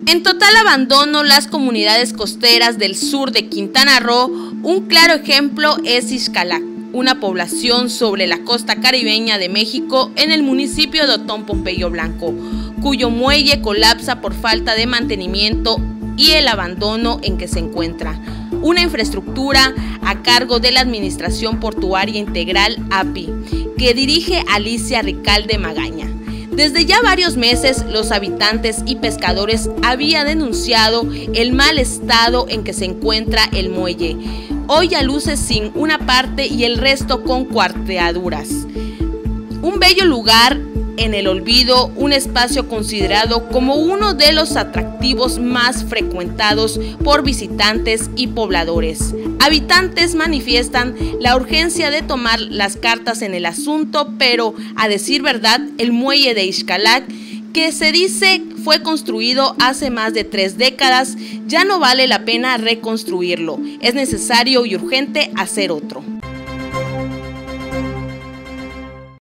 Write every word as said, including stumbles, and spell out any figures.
En total abandono las comunidades costeras del sur de Quintana Roo. Un claro ejemplo es Xcalac, una población sobre la costa caribeña de México en el municipio de Otón Pompeyo Blanco, cuyo muelle colapsa por falta de mantenimiento y el abandono en que se encuentra. Una infraestructura a cargo de la Administración Portuaria Integral A P I, que dirige Alicia Ricalde Magaña. Desde ya varios meses, los habitantes y pescadores habían denunciado el mal estado en que se encuentra el muelle, hoy a luces sin una parte y el resto con cuarteaduras. Un bello lugar en el olvido, un espacio considerado como uno de los atractivos más frecuentados por visitantes y pobladores. Habitantes manifiestan la urgencia de tomar las cartas en el asunto, pero a decir verdad, el muelle de Xcalac, que se dice fue construido hace más de tres décadas, ya no vale la pena reconstruirlo. Es necesario y urgente hacer otro.